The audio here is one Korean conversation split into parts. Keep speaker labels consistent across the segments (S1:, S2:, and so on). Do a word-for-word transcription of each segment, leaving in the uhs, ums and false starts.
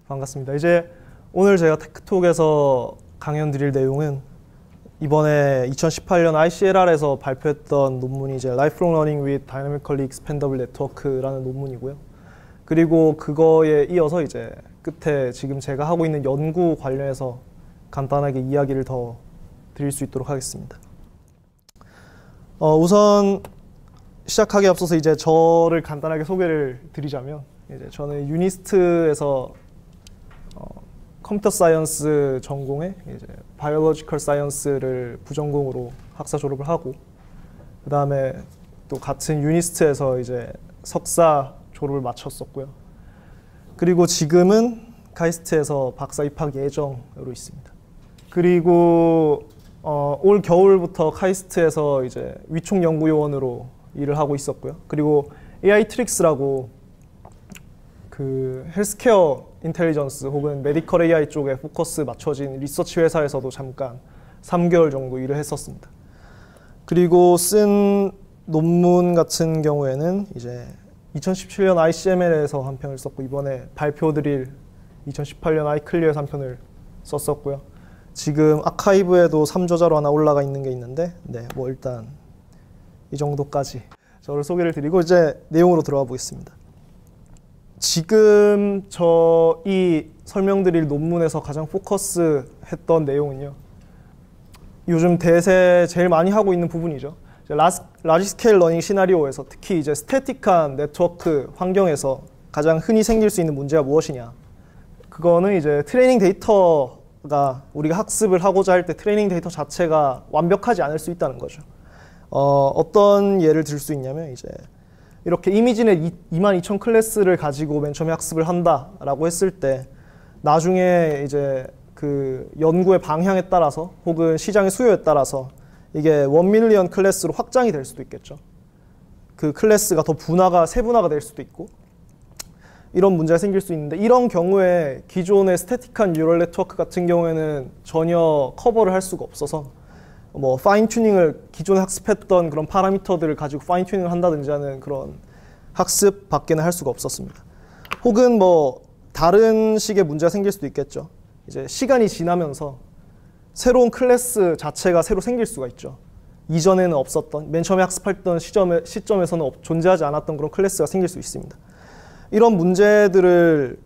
S1: 반갑습니다. 이제 오늘 제가 테크톡에서 강연 드릴 내용은 이번에 이천십팔 년 아이씨엘알에서 발표했던 논문이 이제 Lifelong Learning with Dynamically Expandable Network라는 논문이고요. 그리고 그거에 이어서 이제 끝에 지금 제가 하고 있는 연구 관련해서 간단하게 이야기를 더 드릴 수 있도록 하겠습니다. 어, 우선 시작하기에 앞서서 이제 저를 간단하게 소개를 드리자면, 이제 저는 유니스트에서 어, 컴퓨터 사이언스 전공에 이제 바이올로지컬 사이언스를 부전공으로 학사 졸업을 하고, 그 다음에 또 같은 유니스트에서 이제 석사 졸업을 마쳤었고요. 그리고 지금은 카이스트에서 박사 입학 예정으로 있습니다. 그리고 어, 올 겨울부터 카이스트에서 이제 위촉 연구요원으로 일을 하고 있었고요. 그리고 에이아이 트릭스라고 그 헬스케어 인텔리전스 혹은 메디컬 에이아이 쪽에 포커스 맞춰진 리서치 회사에서도 잠깐 삼 개월 정도 일을 했었습니다. 그리고 쓴 논문 같은 경우에는 이제 이천십칠 년 아이씨엠엘에서 한 편을 썼고, 이번에 발표드릴 이천십팔 년 아이클리어에서 한 편을 썼었고요. 지금 아카이브에도 삼 저자로 하나 올라가 있는 게 있는데, 네, 뭐 일단 이 정도까지 저를 소개를 드리고 이제 내용으로 들어가 보겠습니다. 지금 저 이 설명드릴 논문에서 가장 포커스 했던 내용은요, 요즘 대세 제일 많이 하고 있는 부분이죠. 라지 스케일 러닝 시나리오에서 특히 이제 스태틱한 네트워크 환경에서 가장 흔히 생길 수 있는 문제가 무엇이냐. 그거는 이제 트레이닝 데이터가, 우리가 학습을 하고자 할 때 트레이닝 데이터 자체가 완벽하지 않을 수 있다는 거죠. 어, 어떤 예를 들 수 있냐면, 이제 이렇게 이미지넷 이만 이천 클래스를 가지고 맨 처음에 학습을 한다라고 했을 때, 나중에 이제 그 연구의 방향에 따라서 혹은 시장의 수요에 따라서 이게 원 밀리언 클래스로 확장이 될 수도 있겠죠. 그 클래스가 더 분화가, 세분화가 될 수도 있고, 이런 문제가 생길 수 있는데, 이런 경우에 기존의 스태틱한 뉴럴 네트워크 같은 경우에는 전혀 커버를 할 수가 없어서, 뭐 파인 튜닝을, 기존에 학습했던 그런 파라미터들을 가지고 파인 튜닝을 한다든지 하는 그런 학습 밖에는 할 수가 없었습니다. 혹은 뭐 다른 식의 문제가 생길 수도 있겠죠. 이제 시간이 지나면서 새로운 클래스 자체가 새로 생길 수가 있죠. 이전에는 없었던, 맨 처음에 학습했던 시점에, 시점에서는 존재하지 않았던 그런 클래스가 생길 수 있습니다. 이런 문제들을,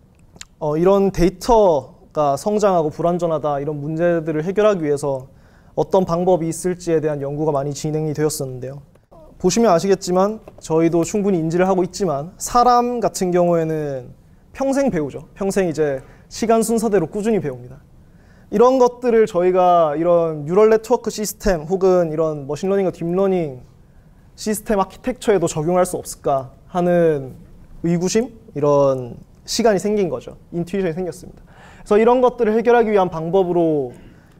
S1: 어, 이런 데이터가 성장하고 불완전하다, 이런 문제들을 해결하기 위해서 어떤 방법이 있을지에 대한 연구가 많이 진행이 되었었는데요. 보시면 아시겠지만, 저희도 충분히 인지를 하고 있지만, 사람 같은 경우에는 평생 배우죠. 평생 이제 시간 순서대로 꾸준히 배웁니다. 이런 것들을 저희가 이런 뉴럴 네트워크 시스템 혹은 이런 머신러닝과 딥러닝 시스템 아키텍처에도 적용할 수 없을까 하는 의구심? 이런 시간이 생긴 거죠. 인투이션이 생겼습니다. 그래서 이런 것들을 해결하기 위한 방법으로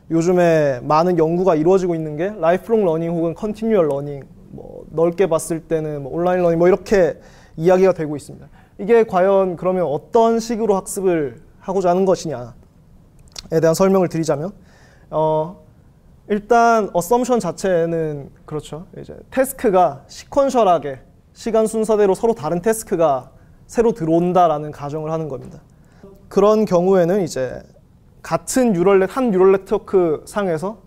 S1: 요즘에 많은 연구가 이루어지고 있는 게 라이프롱 러닝 혹은 컨티뉴얼 러닝, 뭐 넓게 봤을 때는 뭐 온라인 러닝, 뭐 이렇게 이야기가 되고 있습니다. 이게 과연 그러면 어떤 식으로 학습을 하고자 하는 것이냐에 대한 설명을 드리자면, 어, 일단 어썸션 자체는 그렇죠. 이제 태스크가 시퀀셜하게 시간 순서대로 서로 다른 태스크가 새로 들어온다라는 가정을 하는 겁니다. 그런 경우에는 이제 같은 뉴럴넷, 한 뉴럴 네트워크 상에서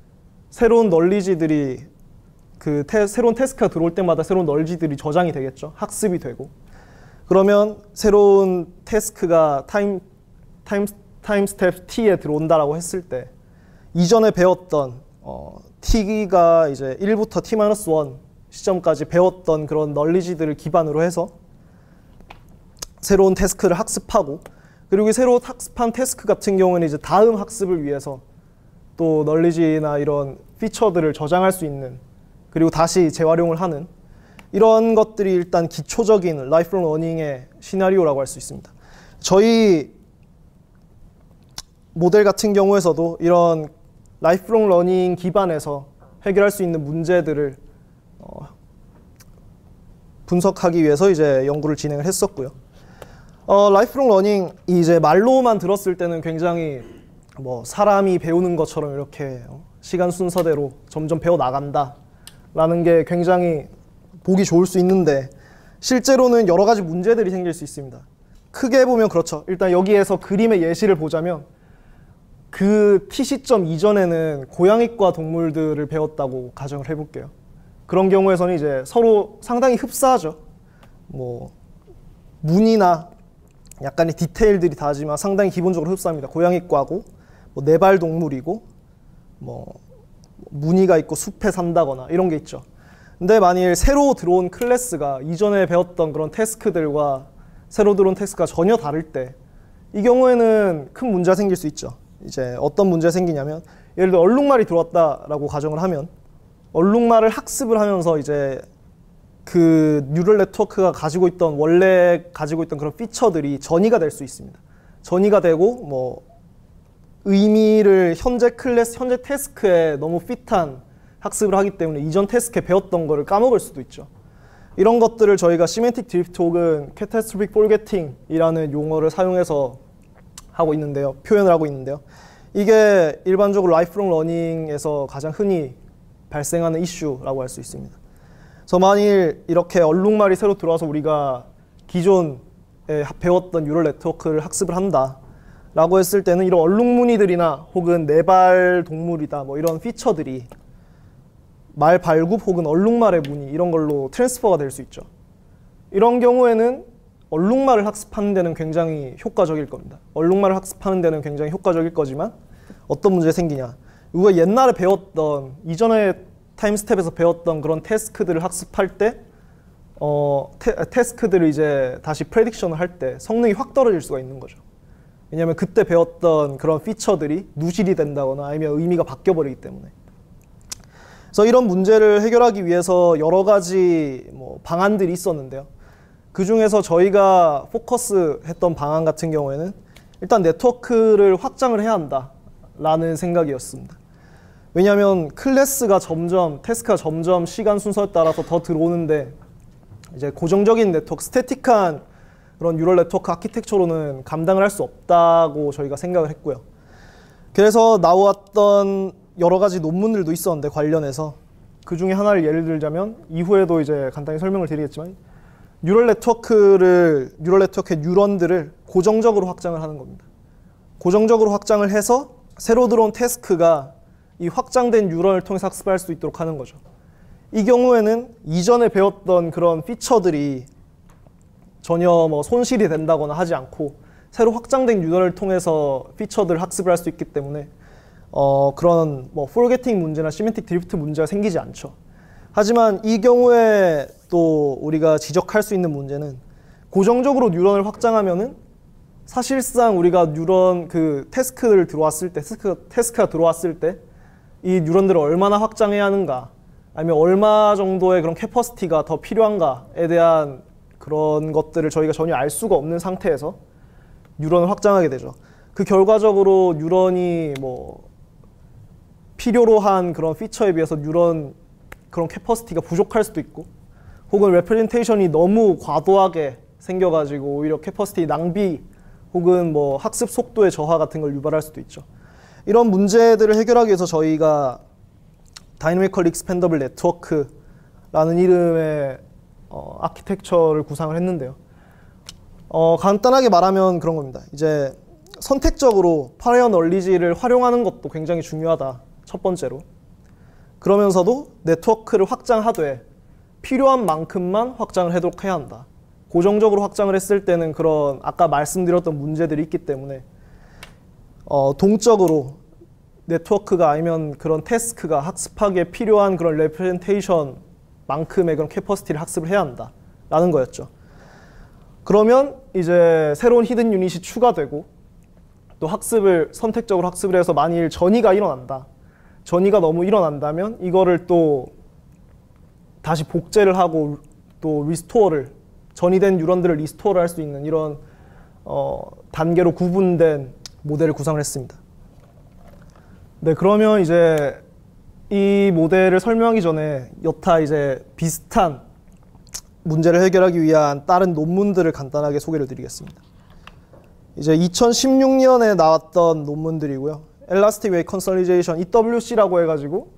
S1: 새로운 널리지들이, 그 테, 새로운 태스크가 들어올 때마다 새로운 널리지들이 저장이 되겠죠. 학습이 되고. 그러면 새로운 태스크가 타임, 타임, 타임 스텝 t에 들어온다라고 했을 때, 이전에 배웠던 어, t가 이제 일부터 티 마이너스 원 시점까지 배웠던 그런 널리지들을 기반으로 해서 새로운 태스크를 학습하고, 그리고 새로 학습한 태스크 같은 경우는 이제 다음 학습을 위해서 또 널리지나 이런 피처들을 저장할 수 있는, 그리고 다시 재활용을 하는, 이런 것들이 일단 기초적인 라이프롱 러닝의 시나리오라고 할 수 있습니다. 저희 모델 같은 경우에서도 이런 라이프롱 러닝 기반에서 해결할 수 있는 문제들을 어, 분석하기 위해서 이제 연구를 진행을 했었고요. 어, 라이프롱 러닝이 이제 말로만 들었을 때는 굉장히 뭐 사람이 배우는 것처럼 이렇게 시간 순서대로 점점 배워 나간다 라는 게 굉장히 보기 좋을 수 있는데, 실제로는 여러 가지 문제들이 생길 수 있습니다. 크게 보면 그렇죠. 일단 여기에서 그림의 예시를 보자면 그 T 시점 이전에는 고양이과 동물들을 배웠다고 가정을 해볼게요. 그런 경우에서는 이제 서로 상당히 흡사하죠. 뭐 무늬나 약간의 디테일들이 다르지만 상당히 기본적으로 흡사합니다. 고양이과고 뭐 네발 동물이고 뭐 무늬가 있고 숲에 산다거나 이런 게 있죠. 근데 만일 새로 들어온 클래스가 이전에 배웠던 그런 태스크들과 새로 들어온 태스크가 전혀 다를 때 이 경우에는 큰 문제가 생길 수 있죠. 이제 어떤 문제가 생기냐면 예를 들어 얼룩말이 들어왔다라고 가정을 하면 얼룩말을 학습을 하면서 이제 그 뉴럴 네트워크가 가지고 있던 원래 가지고 있던 그런 피처들이 전이가 될 수 있습니다. 전이가 되고 뭐 의미를 현재 클래스, 현재 태스크에 너무 핏한 학습을 하기 때문에 이전 태스크에 배웠던 거를 까먹을 수도 있죠. 이런 것들을 저희가 시멘틱 드리프트 혹은 캐타스트로픽 폴게팅이라는 용어를 사용해서 하고 있는데요. 표현을 하고 있는데요. 이게 일반적으로 라이프롱 러닝에서 가장 흔히 발생하는 이슈라고 할 수 있습니다. 그래서 만일 이렇게 얼룩말이 새로 들어와서 우리가 기존에 배웠던 뉴럴 네트워크를 학습을 한다 라고 했을 때는 이런 얼룩무늬들이나 혹은 네발 동물이다 뭐 이런 피처들이 말 발굽 혹은 얼룩말의 무늬 이런 걸로 트랜스퍼가 될 수 있죠. 이런 경우에는 얼룩말을 학습하는 데는 굉장히 효과적일 겁니다. 얼룩말을 학습하는 데는 굉장히 효과적일 거지만 어떤 문제가 생기냐. 우리가 옛날에 배웠던 이전에 타임스텝에서 배웠던 그런 태스크들을 학습할 때 어, 태, 태스크들을 이제 다시 프레딕션을 할 때 성능이 확 떨어질 수가 있는 거죠. 왜냐하면 그때 배웠던 그런 피처들이 누실이 된다거나 아니면 의미가 바뀌어버리기 때문에. 그래서 이런 문제를 해결하기 위해서 여러 가지 뭐 방안들이 있었는데요. 그 중에서 저희가 포커스했던 방안 같은 경우에는 일단 네트워크를 확장을 해야 한다라는 생각이었습니다. 왜냐하면 클래스가 점점, 태스크가 점점 시간 순서에 따라서 더 들어오는데 이제 고정적인 네트워크, 스태틱한 그런 뉴럴 네트워크 아키텍처로는 감당을 할 수 없다고 저희가 생각을 했고요. 그래서 나왔던 여러 가지 논문들도 있었는데 관련해서 그 중에 하나를 예를 들자면 이후에도 이제 간단히 설명을 드리겠지만 뉴럴 네트워크를 뉴럴 네트워크의 뉴런들을 고정적으로 확장을 하는 겁니다. 고정적으로 확장을 해서 새로 들어온 태스크가 이 확장된 뉴런을 통해서 학습할 수 있도록 하는 거죠. 이 경우에는 이전에 배웠던 그런 피처들이 전혀 뭐 손실이 된다거나 하지 않고 새로 확장된 뉴런을 통해서 피처들을 학습을 할 수 있기 때문에 어, 그런 뭐 포르게팅 문제나 시멘틱 드리프트 문제가 생기지 않죠. 하지만 이 경우에 또 우리가 지적할 수 있는 문제는 고정적으로 뉴런을 확장하면은 사실상 우리가 뉴런 그 태스크를 들어왔을 때 태스크, 태스크가 들어왔을 때 이 뉴런들을 얼마나 확장해야 하는가 아니면 얼마 정도의 그런 캐퍼시티가 더 필요한가에 대한 그런 것들을 저희가 전혀 알 수가 없는 상태에서 뉴런을 확장하게 되죠. 그 결과적으로 뉴런이 뭐 필요로 한 그런 피처에 비해서 뉴런 그런 캐퍼시티가 부족할 수도 있고 혹은 레프레젠테이션이 너무 과도하게 생겨가지고 오히려 캐퍼시티 낭비 혹은 뭐 학습 속도의 저하 같은 걸 유발할 수도 있죠. 이런 문제들을 해결하기 위해서 저희가 다이내미컬리 익스펜더블 네트워크라는 이름의 어, 아키텍처를 구상을 했는데요. 어, 간단하게 말하면 그런 겁니다. 이제 선택적으로 파레어 널리지를 활용하는 것도 굉장히 중요하다. 첫 번째로. 그러면서도 네트워크를 확장하되 필요한 만큼만 확장을 하도록 해야 한다. 고정적으로 확장을 했을 때는 그런 아까 말씀드렸던 문제들이 있기 때문에 어, 동적으로 네트워크가 아니면 그런 태스크가 학습하기에 필요한 그런 레프레젠테이션 만큼의 그런 캐퍼시티를 학습을 해야 한다 라는 거였죠. 그러면 이제 새로운 히든 유닛이 추가되고 또 학습을 선택적으로 학습을 해서 만일 전이가 일어난다. 전이가 너무 일어난다면 이거를 또 다시 복제를 하고 또 리스토어를 전이된 뉴런들을 리스토어를 할 수 있는 이런 어, 단계로 구분된 모델을 구상을 했습니다. 네, 그러면 이제 이 모델을 설명하기 전에 여타 이제 비슷한 문제를 해결하기 위한 다른 논문들을 간단하게 소개를 드리겠습니다. 이제 이천십육 년에 나왔던 논문들이고요. Elastic Weight Consolidation, 이 더블유 씨라고 해가지고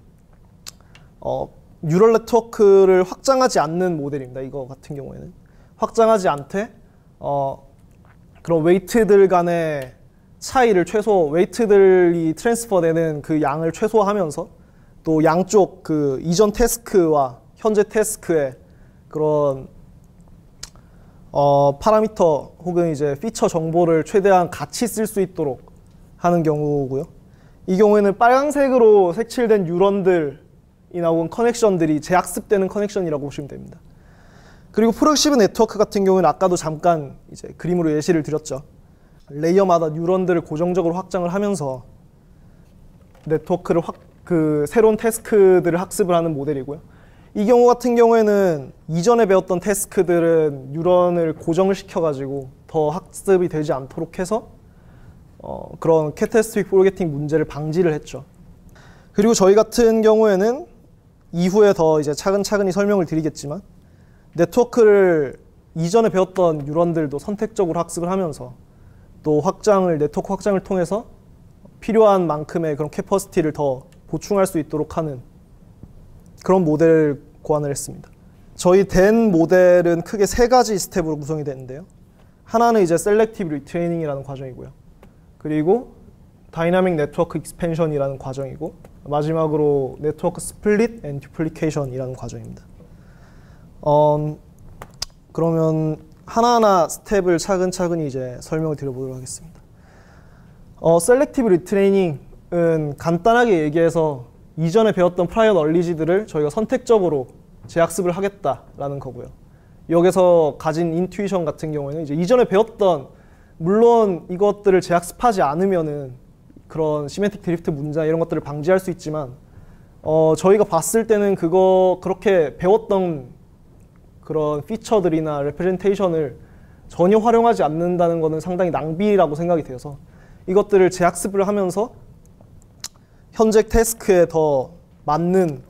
S1: 어, 뉴럴 네트워크를 확장하지 않는 모델입니다. 이거 같은 경우에는 확장하지 않되 어, 그런 웨이트들 간의 차이를 최소, 웨이트들이 트랜스퍼 되는 그 양을 최소화하면서 또 양쪽 그 이전 태스크와 현재 태스크의 그런 어, 파라미터 혹은 이제 피처 정보를 최대한 같이 쓸 수 있도록 하는 경우고요. 이 경우에는 빨간색으로 색칠된 뉴런들이나 혹은 커넥션들이 재학습되는 커넥션이라고 보시면 됩니다. 그리고 프로젝시브 네트워크 같은 경우는 아까도 잠깐 이제 그림으로 예시를 드렸죠. 레이어마다 뉴런들을 고정적으로 확장을 하면서 네트워크를 확, 그 새로운 태스크들을 학습을 하는 모델이고요. 이 경우 같은 경우에는 이전에 배웠던 태스크들은 뉴런을 고정을 시켜가지고 더 학습이 되지 않도록 해서 어, 그런 캐타스트릭 포르게팅 문제를 방지를 했죠. 그리고 저희 같은 경우에는 이후에 더 이제 차근차근히 설명을 드리겠지만 네트워크를 이전에 배웠던 뉴런들도 선택적으로 학습을 하면서 또 확장을 네트워크 확장을 통해서 필요한 만큼의 그런 캐퍼시티를 더 보충할 수 있도록 하는 그런 모델을 고안을 했습니다. 저희 된 모델은 크게 세 가지 스텝으로 구성이 되는데요. 하나는 이제 셀렉티브 리트레이닝이라는 과정이고요. 그리고 다이나믹 네트워크 익스펜션이라는 과정이고 마지막으로 네트워크 스플릿 앤 듀플리케이션이라는 과정입니다. 어, 그러면 하나하나 스텝을 차근차근히 이제 설명을 드려보도록 하겠습니다. 어, 셀렉티브 리트레이닝은 간단하게 얘기해서 이전에 배웠던 프라이어 널리지들을 저희가 선택적으로 재학습을 하겠다라는 거고요. 여기서 가진 인투이션 같은 경우에는 이제 이전에 배웠던, 물론 이것들을 재학습하지 않으면은 그런 시멘틱 드리프트 문제 이런 것들을 방지할 수 있지만 어, 저희가 봤을 때는 그거 그렇게 배웠던 그런 피처들이나 레프레젠테이션을 전혀 활용하지 않는다는 것은 상당히 낭비라고 생각이 되어서 이것들을 재학습을 하면서 현재 태스크에 더 맞는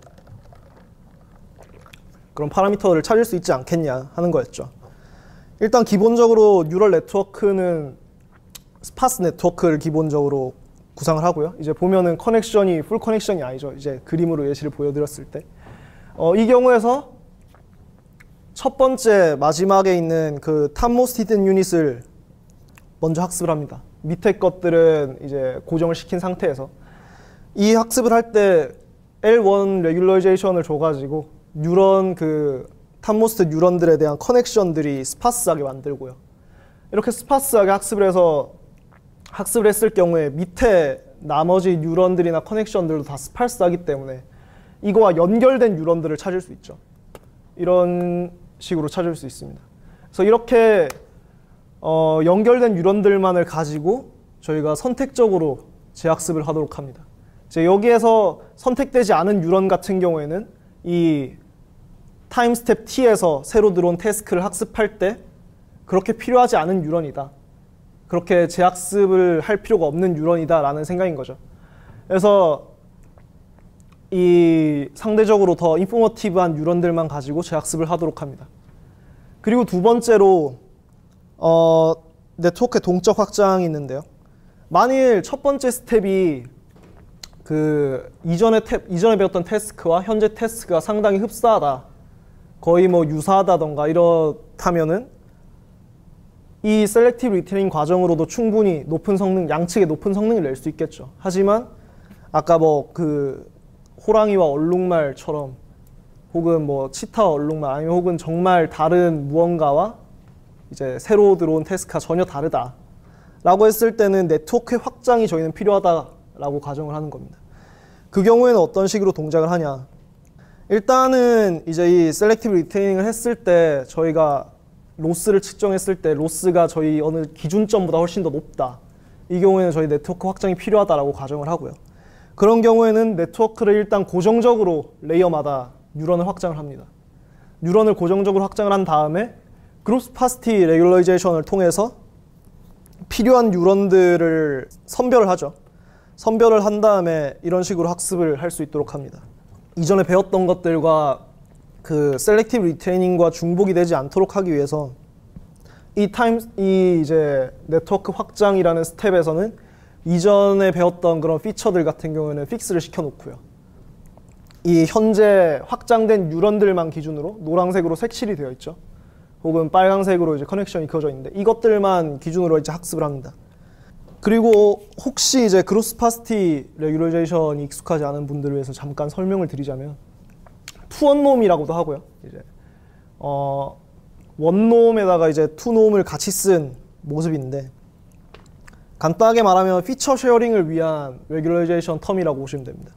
S1: 그런 파라미터를 찾을 수 있지 않겠냐 하는 거였죠. 일단 기본적으로 뉴럴 네트워크는 스파스 네트워크를 기본적으로 구상을 하고요. 이제 보면은 커넥션이 풀 커넥션이 아니죠. 이제 그림으로 예시를 보여드렸을 때 어, 이 경우에서 첫 번째 마지막에 있는 그 탑모스트 히든 유닛을 먼저 학습을 합니다. 밑에 것들은 이제 고정을 시킨 상태에서 이 학습을 할 때 엘 원 레귤러이제이션을 줘가지고 뉴런 그 탑모스트 뉴런들에 대한 커넥션들이 스파스하게 만들고요. 이렇게 스파스하게 학습을 해서 학습을 했을 경우에 밑에 나머지 뉴런들이나 커넥션들도 다 스파스하기 때문에 이거와 연결된 뉴런들을 찾을 수 있죠. 이런 식으로 찾을 수 있습니다. 그래서 이렇게 어, 연결된 뉴런들만을 가지고 저희가 선택적으로 재학습을 하도록 합니다. 이제 여기에서 선택되지 않은 뉴런 같은 경우에는 이 타임 스텝 T에서 새로 들어온 태스크를 학습할 때 그렇게 필요하지 않은 뉴런이다. 그렇게 재학습을 할 필요가 없는 뉴런이다 라는 생각인 거죠. 그래서 이 상대적으로 더 인포머티브한 뉴런들만 가지고 재학습을 하도록 합니다. 그리고 두 번째로 어, 네트워크의 동적 확장이 있는데요. 만일 첫 번째 스텝이 그 이전에, 태, 이전에 배웠던 태스크와 현재 태스크가 상당히 흡사하다, 거의 뭐 유사하다던가 이렇다면은 이 셀렉티브 리트레이닝 과정으로도 충분히 높은 성능, 양측의 높은 성능을 낼 수 있겠죠. 하지만 아까 뭐 그 호랑이와 얼룩말처럼 혹은 뭐 치타와 얼룩말 아니면 혹은 정말 다른 무언가와 이제 새로 들어온 태스크가 전혀 다르다 라고 했을 때는 네트워크의 확장이 저희는 필요하다라고 가정을 하는 겁니다. 그 경우에는 어떤 식으로 동작을 하냐, 일단은 이제 이 셀렉티브 리트레이닝을 했을 때 저희가 로스를 측정했을 때 로스가 저희 어느 기준점보다 훨씬 더 높다, 이 경우에는 저희 네트워크 확장이 필요하다라고 가정을 하고요. 그런 경우에는 네트워크를 일단 고정적으로 레이어마다 뉴런을 확장을 합니다. 뉴런을 고정적으로 확장을 한 다음에 그룹 스파시티 레귤러이제이션을 통해서 필요한 뉴런들을 선별을 하죠. 선별을 한 다음에 이런 식으로 학습을 할 수 있도록 합니다. 이전에 배웠던 것들과 그 셀렉티브 리트레이닝과 중복이 되지 않도록 하기 위해서 이 타임, 이 이제 네트워크 확장이라는 스텝에서는 이전에 배웠던 그런 피처들 같은 경우에는 픽스를 시켜놓고요. 이 현재 확장된 뉴런들만 기준으로 노란색으로 색칠이 되어 있죠. 혹은 빨간색으로 이제 커넥션이 그어져 있는데 이것들만 기준으로 이제 학습을 합니다. 그리고 혹시 이제 그로스 파시티 레귤레이션이 익숙하지 않은 분들을 위해서 잠깐 설명을 드리자면 투원놈이라고도 하고요. 이제 어 원놈에다가 이제 투놈을 같이 쓴 모습인데 간단하게 말하면 피처 쉐어링을 위한 레귤레이션 텀이라고 보시면 됩니다.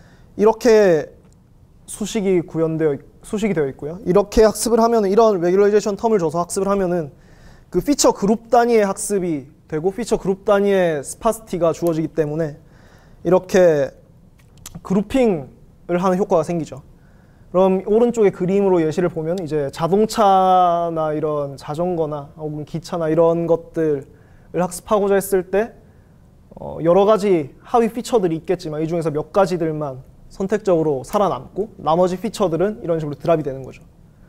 S1: 이렇게 수식이 구현되어 있, 수식이 되어 있고요. 이렇게 학습을 하면 이런 레귤레이션 텀을 줘서 학습을 하면은 그 피처 그룹 단위의 학습이 되고 피처 그룹 단위의 스파시티가 주어지기 때문에 이렇게 그룹핑을 하는 효과가 생기죠. 그럼 오른쪽의 그림으로 예시를 보면 이제 자동차나 이런 자전거나 혹은 기차나 이런 것들을 학습하고자 했을 때 어 여러 가지 하위 피처들이 있겠지만 이 중에서 몇 가지들만 선택적으로 살아남고 나머지 피처들은 이런 식으로 드랍이 되는 거죠.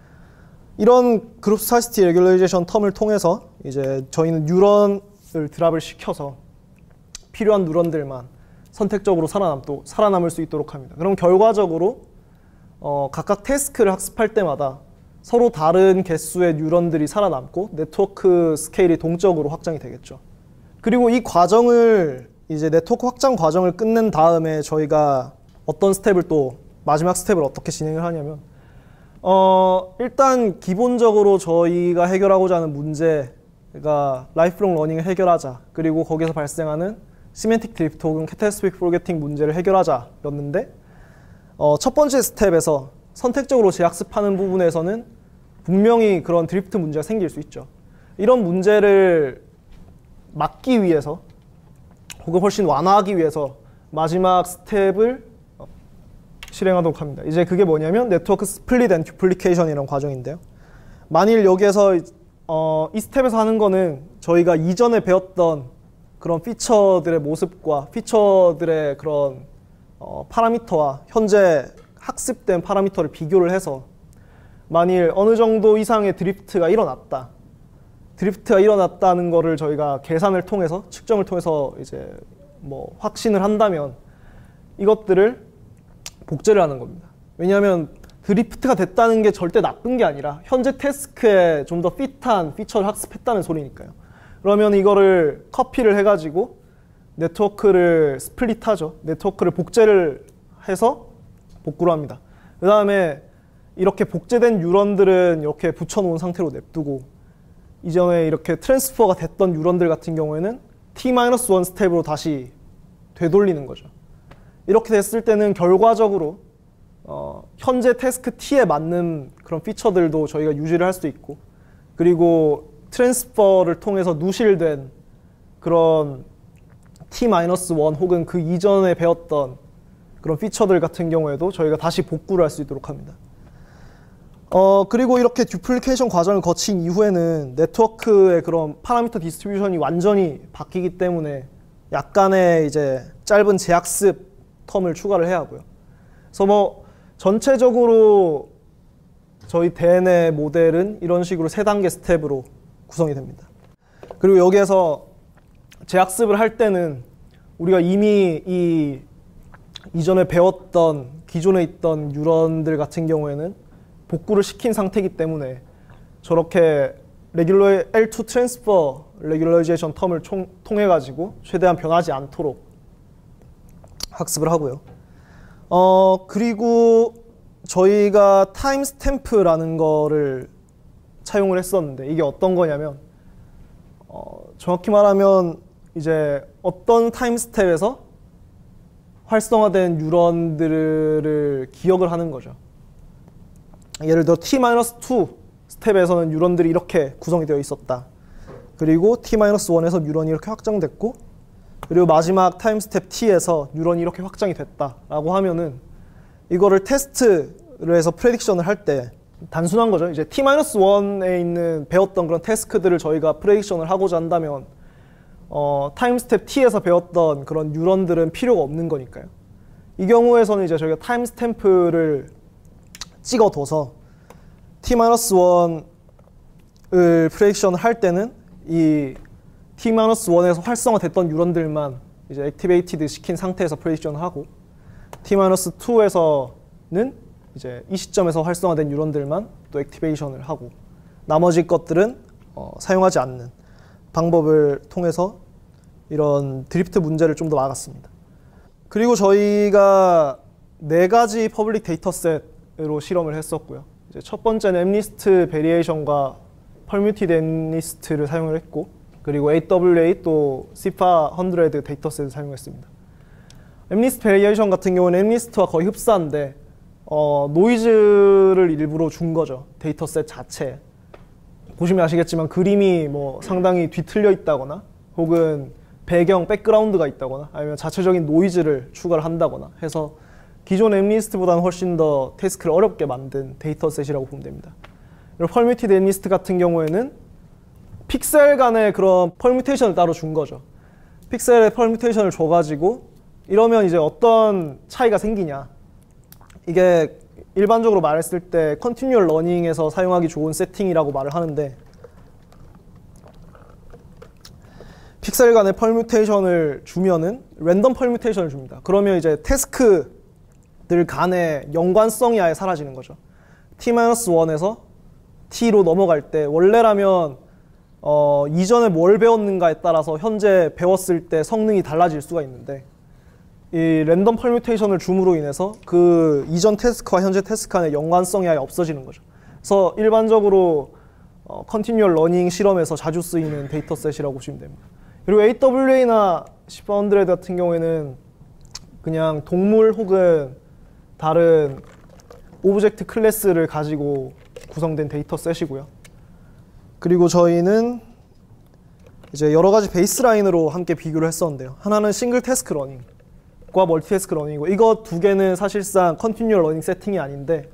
S1: 이런 그룹 스파시티 레귤레이션 텀을 통해서 이제 저희는 뉴런을 드랍을 시켜서 필요한 뉴런들만 선택적으로 살아남도, 살아남을 수 있도록 합니다. 그럼 결과적으로 어, 각각 태스크를 학습할 때마다 서로 다른 개수의 뉴런들이 살아남고 네트워크 스케일이 동적으로 확장이 되겠죠. 그리고 이 과정을 이제 네트워크 확장 과정을 끝낸 다음에 저희가 어떤 스텝을 또 마지막 스텝을 어떻게 진행을 하냐면 어, 일단 기본적으로 저희가 해결하고자 하는 문제가 라이프롱 러닝을 해결하자 그리고 거기서 발생하는 시멘틱 드리프트 혹은 캐타스트로픽 포게팅 문제를 해결하자 였는데 어, 첫 번째 스텝에서 선택적으로 재학습하는 부분에서는 분명히 그런 드리프트 문제가 생길 수 있죠. 이런 문제를 막기 위해서 혹은 훨씬 완화하기 위해서 마지막 스텝을 실행하도록 합니다. 이제 그게 뭐냐면 네트워크 스플릿 앤 듀플리케이션이라는 과정인데요. 만일 여기에서 어, 이 스텝에서 하는 거는 저희가 이전에 배웠던 그런 피처들의 모습과 피처들의 그런 어, 파라미터와 현재 학습된 파라미터를 비교를 해서 만일 어느 정도 이상의 드리프트가 일어났다. 드리프트가 일어났다는 거를 저희가 계산을 통해서 측정을 통해서 이제 뭐 확신을 한다면 이것들을 복제를 하는 겁니다. 왜냐하면 드리프트가 됐다는 게 절대 나쁜 게 아니라 현재 태스크에 좀 더 핏한 피처를 학습했다는 소리니까요. 그러면 이거를 커피를 해가지고 네트워크를 스플릿하죠. 네트워크를 복제를 해서 복구를 합니다. 그 다음에 이렇게 복제된 뉴런들은 이렇게 붙여놓은 상태로 냅두고 이전에 이렇게 트랜스퍼가 됐던 뉴런들 같은 경우에는 티 마이너스 원 스텝으로 다시 되돌리는 거죠. 이렇게 됐을 때는 결과적으로 어, 현재 태스크 T에 맞는 그런 피처들도 저희가 유지를 할 수 있고 그리고 트랜스퍼를 통해서 누실된 그런 티 마이너스 원 혹은 그 이전에 배웠던 그런 피처들 같은 경우에도 저희가 다시 복구를 할 수 있도록 합니다. 어, 그리고 이렇게 듀플리케이션 과정을 거친 이후에는 네트워크의 그런 파라미터 디스트리뷰션이 완전히 바뀌기 때문에 약간의 이제 짧은 재학습 텀을 추가를 해야 하고요. 그래서 뭐 전체적으로 저희 대내 모델은 이런 식으로 세 단계 스텝으로 구성이 됩니다. 그리고 여기에서 재학습을 할 때는 우리가 이미 이 이전에 배웠던 기존에 있던 뉴런들 같은 경우에는 복구를 시킨 상태이기 때문에 저렇게 레귤러 엘 투 트랜스퍼 레귤러이제이션 텀을 총, 통해 가지고 최대한 변하지 않도록 학습을 하고요. 어 그리고 저희가 타임 스탬프라는 거를 차용을 했었는데 이게 어떤 거냐면 어, 정확히 말하면 이제 어떤 타임 스텝에서 활성화된 뉴런들을 기억을 하는 거죠. 예를 들어 티 마이너스 투 스텝에서는 뉴런들이 이렇게 구성이 되어 있었다. 그리고 티 마이너스 원에서 뉴런이 이렇게 확장됐고 그리고 마지막 타임 스텝 T에서 뉴런이 이렇게 확장이 됐다라고 하면은 이거를 테스트를 해서 프레딕션을 할 때 단순한 거죠. 이제 티 마이너스 원에 있는 배웠던 그런 태스크들을 저희가 프레딕션을 하고자 한다면 어, 타임 스텝 T에서 배웠던 그런 뉴런들은 필요가 없는 거니까요. 이 경우에서는 이제 저희가 타임 스탬프를 찍어둬서 티 마이너스 원을 프레딕션을 할 때는 이 티 마이너스 원에서 활성화됐던 뉴런들만 이제 액티베이티드 시킨 상태에서 프레딕션을 하고 티 마이너스 투에서는 이제 이 시점에서 활성화된 뉴런들만 또 액티베이션을 하고 나머지 것들은 어, 사용하지 않는 방법을 통해서 이런 드리프트 문제를 좀 더 막았습니다. 그리고 저희가 네 가지 퍼블릭 데이터셋으로 실험을 했었고요. 이제 첫 번째는 엠리스트 베리에이션과 펄뮤티드 엠리스트를 사용을 했고, 그리고 에이더블유에이 또 시파 백 데이터셋을 사용했습니다. 엠리스트 베리에이션 같은 경우는 엠리스트와 거의 흡사한데 어, 노이즈를 일부러 준 거죠. 데이터셋 자체에. 보시면 아시겠지만 그림이 뭐 상당히 뒤틀려 있다거나 혹은 배경, 백그라운드가 있다거나 아니면 자체적인 노이즈를 추가를 한다거나 해서 기존 엠리스트보다는 훨씬 더 태스크를 어렵게 만든 데이터셋이라고 보면 됩니다. 그리고 펄뮤티드 엠리스트 같은 경우에는 픽셀 간의 그런 펄뮤테이션을 따로 준 거죠. 픽셀의 펄뮤테이션을 줘가지고 이러면 이제 어떤 차이가 생기냐. 이게 일반적으로 말했을 때 컨티뉴얼 러닝에서 사용하기 좋은 세팅이라고 말을 하는데, 픽셀 간의 펄뮤테이션을 주면은 랜덤 펄뮤테이션을 줍니다. 그러면 이제 태스크들 간의 연관성이 아예 사라지는 거죠. 티 마이너스 원에서 T로 넘어갈 때 원래라면 어, 이전에 뭘 배웠는가에 따라서 현재 배웠을 때 성능이 달라질 수가 있는데, 이 랜덤 펄뮤테이션을 줌으로 인해서 그 이전 태스크와 현재 태스크 간의 연관성이 아예 없어지는 거죠. 그래서 일반적으로 어, 컨티뉴얼 러닝 실험에서 자주 쓰이는 데이터셋이라고 보시면 됩니다. 그리고 에이더블유에이나 시파 백 같은 경우에는 그냥 동물 혹은 다른 오브젝트 클래스를 가지고 구성된 데이터셋이고요. 그리고 저희는 이제 여러 가지 베이스라인으로 함께 비교를 했었는데요. 하나는 싱글 태스크 러닝과 멀티 태스크 러닝이고, 이거 두 개는 사실상 컨티뉴얼 러닝 세팅이 아닌데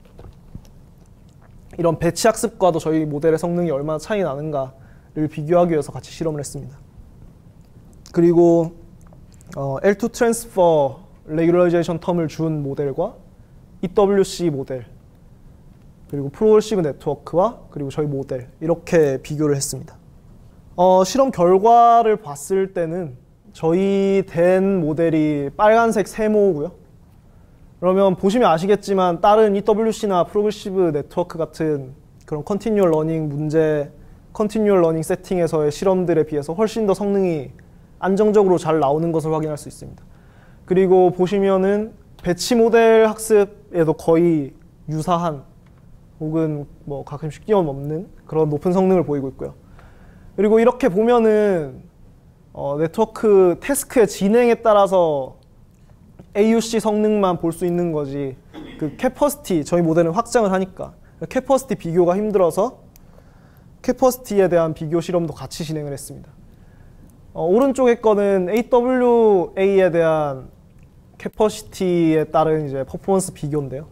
S1: 이런 배치 학습과도 저희 모델의 성능이 얼마나 차이 나는가를 비교하기 위해서 같이 실험을 했습니다. 그리고 어, 엘 투 트랜스퍼 레귤러이제이션 텀을 준 모델과 이더블유씨 모델, 그리고 프로그레시브 네트워크와 그리고 저희 모델, 이렇게 비교를 했습니다. 어, 실험 결과를 봤을 때는 저희 된 모델이 빨간색 세모고요. 그러면 보시면 아시겠지만 다른 이더블유씨나 프로그레시브 네트워크 같은 그런 컨티뉴얼 러닝 문제, 컨티뉴얼 러닝 세팅에서의 실험들에 비해서 훨씬 더 성능이 안정적으로 잘 나오는 것을 확인할 수 있습니다. 그리고 보시면은 배치 모델 학습에도 거의 유사한 혹은 뭐 가끔씩 뛰어넘는 그런 높은 성능을 보이고 있고요. 그리고 이렇게 보면은 어, 네트워크 태스크의 진행에 따라서 에이유씨 성능만 볼 수 있는 거지, 그 캐퍼시티, 저희 모델은 확장을 하니까 캐퍼시티 비교가 힘들어서 캐퍼시티에 대한 비교 실험도 같이 진행을 했습니다. 어, 오른쪽에 거는 에이더블유에이에 대한 캐퍼시티에 따른 이제 퍼포먼스 비교인데요.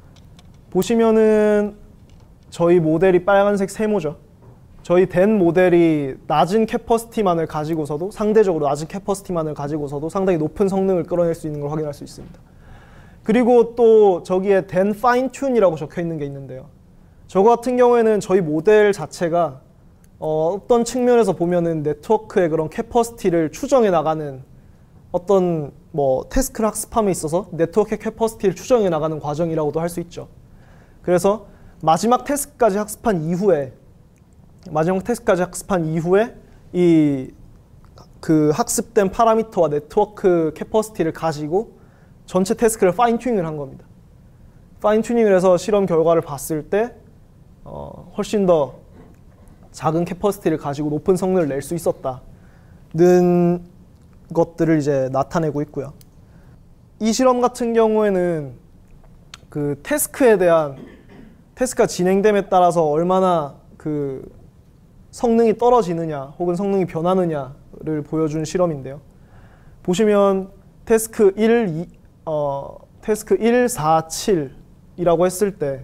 S1: 보시면은 저희 모델이 빨간색 세모죠. 저희 된 모델이 낮은 캐퍼시티만을 가지고서도, 상대적으로 낮은 캐퍼시티만을 가지고서도 상당히 높은 성능을 끌어낼 수 있는 걸 확인할 수 있습니다. 그리고 또 저기에 된 파인 튠이라고 적혀 있는 게 있는데요. 저거 같은 경우에는 저희 모델 자체가 어, 어떤 측면에서 보면은 네트워크의 그런 캐퍼시티를 추정해 나가는 어떤 뭐 태스크를 학습함에 있어서 네트워크의 캐퍼시티를 추정해 나가는 과정이라고도 할 수 있죠. 그래서 마지막 태스크까지 학습한 이후에 마지막 태스크까지 학습한 이후에 이 그 학습된 파라미터와 네트워크 캐퍼시티를 가지고 전체 태스크를 파인 튜닝을 한 겁니다. 파인 튜닝을 해서 실험 결과를 봤을 때 어, 훨씬 더 작은 캐퍼시티를 가지고 높은 성능을 낼 수 있었다는 것들을 이제 나타내고 있고요. 이 실험 같은 경우에는 그 태스크에 대한 태스크가 진행됨에 따라서 얼마나 그 성능이 떨어지느냐 혹은 성능이 변하느냐를 보여준 실험인데요. 보시면 태스크 일, 이, 어, 태스크 일, 사, 칠이라고 했을 때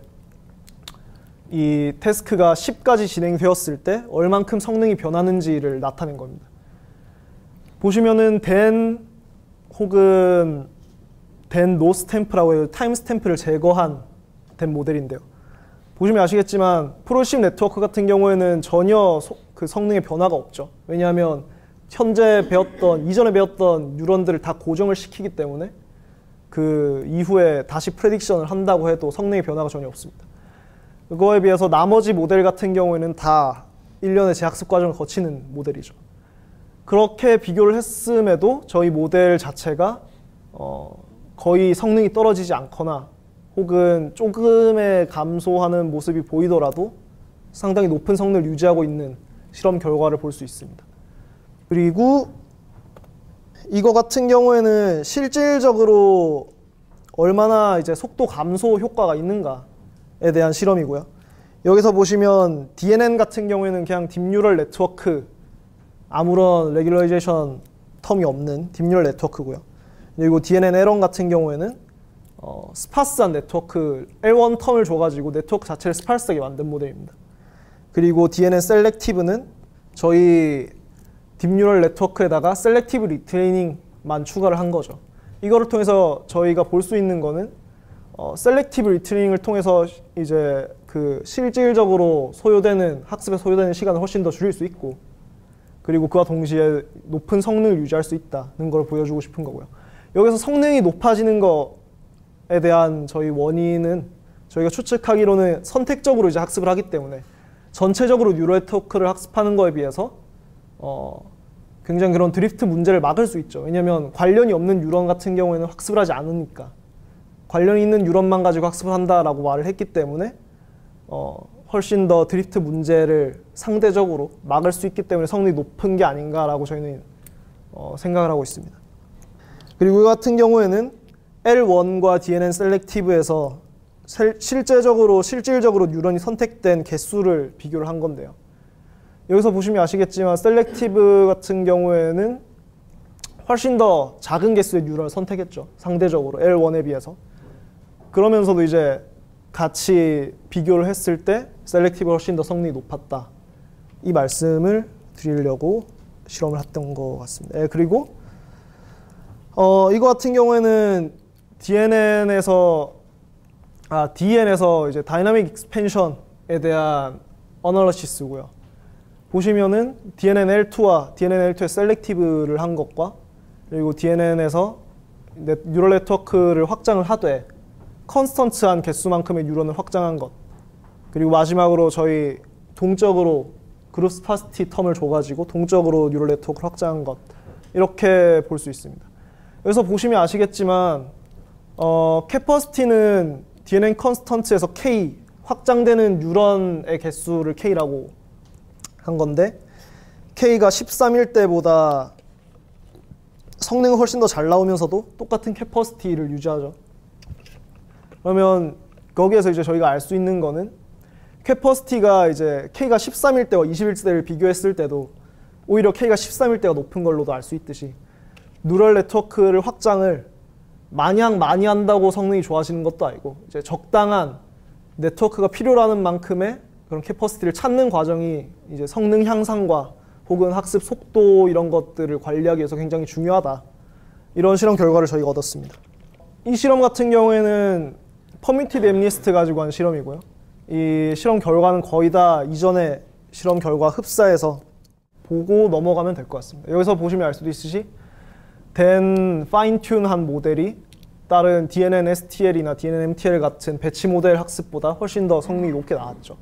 S1: 이 태스크가 십까지 진행되었을 때 얼만큼 성능이 변하는지를 나타낸 겁니다. 보시면은 then 혹은 then no stamp라고 해서 타임 스탬프를 제거한 then 모델인데요. 보시면 아시겠지만 프로그래시브 네트워크 같은 경우에는 전혀 소, 그 성능의 변화가 없죠. 왜냐하면 현재 배웠던, 이전에 배웠던 뉴런들을 다 고정을 시키기 때문에 그 이후에 다시 프레딕션을 한다고 해도 성능의 변화가 전혀 없습니다. 그거에 비해서 나머지 모델 같은 경우에는 다 일 년의 재학습 과정을 거치는 모델이죠. 그렇게 비교를 했음에도 저희 모델 자체가 어 거의 성능이 떨어지지 않거나 혹은 조금의 감소하는 모습이 보이더라도 상당히 높은 성능을 유지하고 있는 실험 결과를 볼 수 있습니다. 그리고 이거 같은 경우에는 실질적으로 얼마나 이제 속도 감소 효과가 있는가에 대한 실험이고요. 여기서 보시면 디엔엔 같은 경우에는 그냥 딥뉴럴 네트워크, 아무런 레귤러이제이션 텀이 없는 딥뉴럴 네트워크고요. 그리고 디엔엔 에런 같은 경우에는 어, 스파스한 네트워크 엘 원 텀을 줘가지고 네트워크 자체를 스파스하게 만든 모델입니다. 그리고 디엔엔 셀렉티브는 저희 딥뉴럴 네트워크에다가 셀렉티브 리트레이닝만 추가를 한 거죠. 이거를 통해서 저희가 볼 수 있는 거는 어, 셀렉티브 리트레이닝을 통해서 이제 그 실질적으로 소요되는 학습에 소요되는 시간을 훨씬 더 줄일 수 있고, 그리고 그와 동시에 높은 성능을 유지할 수 있다는 걸 보여주고 싶은 거고요. 여기서 성능이 높아지는 거에 대한 저희 원인은 저희가 추측하기로는 선택적으로 이제 학습을 하기 때문에 전체적으로 뉴럴 네트워크를 학습하는 거에 비해서 어, 굉장히 그런 드리프트 문제를 막을 수 있죠. 왜냐하면 관련이 없는 뉴런 같은 경우에는 학습을 하지 않으니까, 관련이 있는 뉴런만 가지고 학습을 한다라고 말을 했기 때문에 어, 훨씬 더 드리프트 문제를 상대적으로 막을 수 있기 때문에 성능이 높은 게 아닌가라고 저희는 어, 생각을 하고 있습니다. 그리고 이 같은 경우에는 엘 원과 디엔엔 셀렉티브에서 셀, 실제적으로 실질적으로 뉴런이 선택된 개수를 비교를 한 건데요. 여기서 보시면 아시겠지만 셀렉티브 같은 경우에는 훨씬 더 작은 개수의 뉴런을 선택했죠. 상대적으로 엘 원에 비해서. 그러면서도 이제 같이 비교를 했을 때 셀렉티브가 훨씬 더 성능이 높았다. 이 말씀을 드리려고 실험을 했던 것 같습니다. 예, 그리고 어, 이거 같은 경우에는 디엔엔에서 아, 디엔에서 이제 다이나믹 익스펜션에 대한 어널리시스고요. 보시면은 디엔엔 엘 투와 디엔엔 엘 투의 셀렉티브를 한 것과, 그리고 디엔엔에서 뉴럴 네트워크를 확장을 하되 컨스턴트한 개수만큼의 뉴런을 확장한 것, 그리고 마지막으로 저희 동적으로 그룹 스파시티 텀을 줘가지고 동적으로 뉴럴 네트워크를 확장한 것, 이렇게 볼 수 있습니다. 여기서 보시면 아시겠지만 어, 캐퍼시티는 디엔엔 컨스턴트에서 K, 확장되는 뉴런의 개수를 K라고 한 건데, K가 십삼일 때보다 성능은 훨씬 더 잘 나오면서도 똑같은 캐퍼시티를 유지하죠. 그러면 거기에서 이제 저희가 알 수 있는 거는 캐퍼시티가 이제 K가 십삼일 때와 이십일 때를 비교했을 때도 오히려 K가 십삼일 때가 높은 걸로도 알 수 있듯이, 뉴럴 네트워크를 확장을 마냥 많이 한다고 성능이 좋아지는 것도 아니고, 이제 적당한 네트워크가 필요라는 만큼의 그런 캐퍼시티를 찾는 과정이 이제 성능 향상과 혹은 학습 속도 이런 것들을 관리하기 위해서 굉장히 중요하다. 이런 실험 결과를 저희가 얻었습니다. 이 실험 같은 경우에는 퍼뮤티드 엠리스트 가지고 한 실험이고요. 이 실험 결과는 거의 다 이전의 실험 결과 흡사해서 보고 넘어가면 될 것 같습니다. 여기서 보시면 알 수도 있듯이 된 파인 튠한 모델이 다른 디엔엔 에스티엘이나 디엔엔 엠티엘 같은 배치 모델 학습보다 훨씬 더 성능이 높게 나왔죠.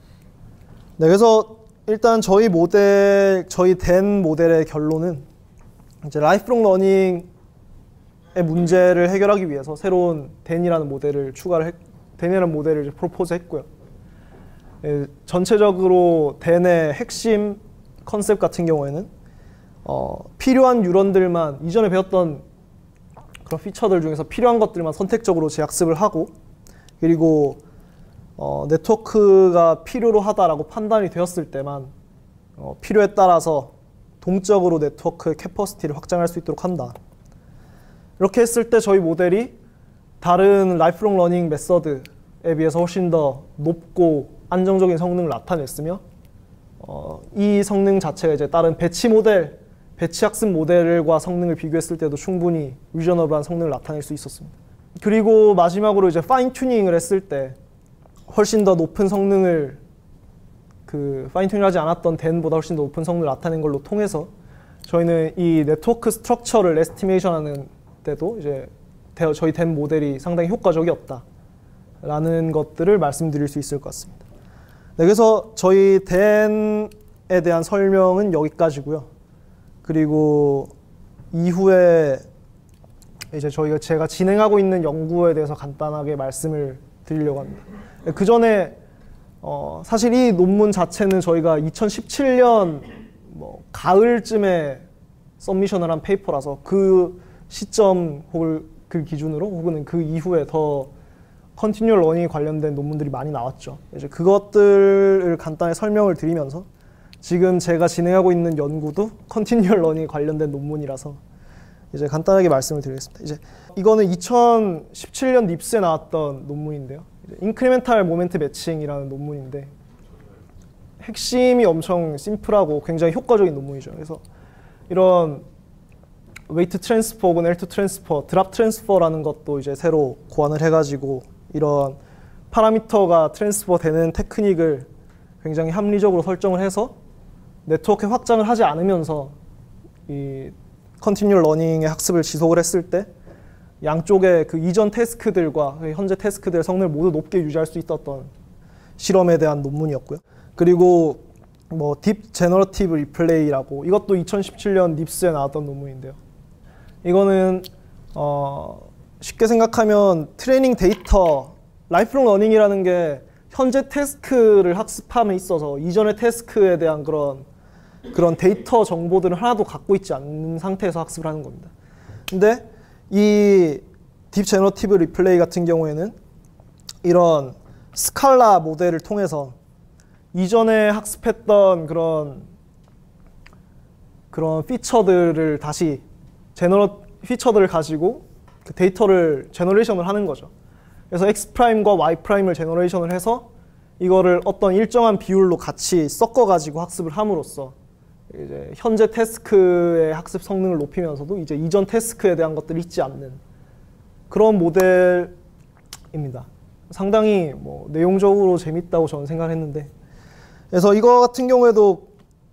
S1: 네, 그래서 일단 저희 모델, 저희 된 모델의 결론은 이제 라이프롱 러닝의 문제를 해결하기 위해서 새로운 댄이라는 모델을 추가를 했, 댄이라는 모델을 이제 프로포즈 했고요. 예, 전체적으로 댄의 핵심 컨셉 같은 경우에는 어, 필요한 뉴런들만, 이전에 배웠던 그런 피처들 중에서 필요한 것들만 선택적으로 재학습을 하고, 그리고 어, 네트워크가 필요로 하다라고 판단이 되었을 때만 어, 필요에 따라서 동적으로 네트워크의 캐퍼시티를 확장할 수 있도록 한다. 이렇게 했을 때 저희 모델이 다른 라이프롱 러닝 메서드에 비해서 훨씬 더 높고 안정적인 성능을 나타냈으며, 어, 이 성능 자체가 이제 다른 배치 모델, 배치 학습 모델과 성능을 비교했을 때도 충분히 리저너블한 성능을 나타낼 수 있었습니다. 그리고 마지막으로 이제 파인 튜닝을 했을 때 훨씬 더 높은 성능을, 그 파인 튜닝하지 않았던 댄보다 훨씬 더 높은 성능을 나타낸 걸로 통해서 저희는 이 네트워크 스트럭처를 에스티메이션하는 때도 이제 저희 댄 모델이 상당히 효과적이었다 라는 것들을 말씀드릴 수 있을 것 같습니다. 네, 그래서 저희 댄에 대한 설명은 여기까지고요. 그리고 이후에 이제 저희가 제가 진행하고 있는 연구에 대해서 간단하게 말씀을 드리려고 합니다. 그 전에 어 사실 이 논문 자체는 저희가 이천십칠 년 뭐 가을쯤에 서미션을 한 페이퍼라서 그 시점 혹은 그 기준으로 혹은 그 이후에 더 컨티뉴얼 러닝에 관련된 논문들이 많이 나왔죠. 이제 그것들을 간단히 설명을 드리면서 지금 제가 진행하고 있는 연구도 컨티뉴얼 러닝에 관련된 논문이라서 이제 간단하게 말씀을 드리겠습니다. 이제 이거는 이천십칠 년 닙스에 나왔던 논문인데요. 인크리멘탈 모멘트 매칭이라는 논문인데 핵심이 엄청 심플하고 굉장히 효과적인 논문이죠. 그래서 이런 웨이트 트랜스퍼 혹은 엘투 트랜스퍼, 드랍 트랜스퍼라는 것도 이제 새로 고안을 해가지고 이런 파라미터가 트랜스퍼 되는 테크닉을 굉장히 합리적으로 설정을 해서 네트워크에 확장을 하지 않으면서 이 컨티뉴얼 러닝의 학습을 지속을 했을 때 양쪽의 그 이전 태스크들과 현재 태스크들의 성능을 모두 높게 유지할 수 있었던 실험에 대한 논문이었고요. 그리고 뭐 딥 제너러티브 리플레이라고 이것도 이천십칠 년 닙스에 나왔던 논문인데요. 이거는 어 쉽게 생각하면 트레이닝 데이터, 라이프롱 러닝이라는 게 현재 태스크를 학습함에 있어서 이전의 태스크에 대한 그런 그런 데이터 정보들을 하나도 갖고 있지 않는 상태에서 학습을 하는 겁니다. 근데 이 딥 제너러티브 리플레이 같은 경우에는 이런 스칼라 모델을 통해서 이전에 학습했던 그런 그런 피처들을 다시 제너러 피처들을 가지고 그 데이터를 제너레이션을 하는 거죠. 그래서 X 프라임과 Y 프라임을 제너레이션을 해서 이거를 어떤 일정한 비율로 같이 섞어 가지고 학습을 함으로써 이제 현재 태스크의 학습 성능을 높이면서도 이제 이전 태스크에 대한 것들이 있지 않는 그런 모델입니다. 상당히 뭐 내용적으로 재밌다고 저는 생각을 했는데, 그래서 이거 같은 경우에도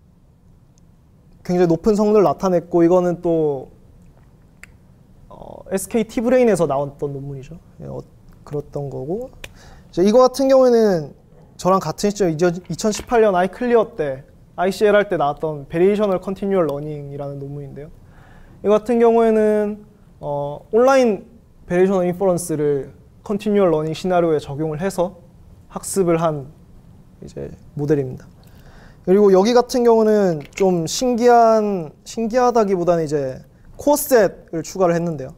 S1: 굉장히 높은 성능을 나타냈고, 이거는 또 어, 에스케이 T브레인에서 나왔던 논문이죠. 예, 어, 그랬던 거고, 이제 이거 같은 경우에는 저랑 같은 시점 이천십팔 년 아이클리어 때 아이씨엘 할 때 나왔던 베리에이셔널 컨티뉴얼 러닝이라는 논문인데요. 이 같은 경우에는 어, 온라인 베리에이셔널 인퍼런스를 컨티뉴얼 러닝 시나리오에 적용을 해서 학습을 한 이제 모델입니다. 그리고 여기 같은 경우는 좀 신기한 신기하다기보다는 이제 코어셋을 추가를 했는데요.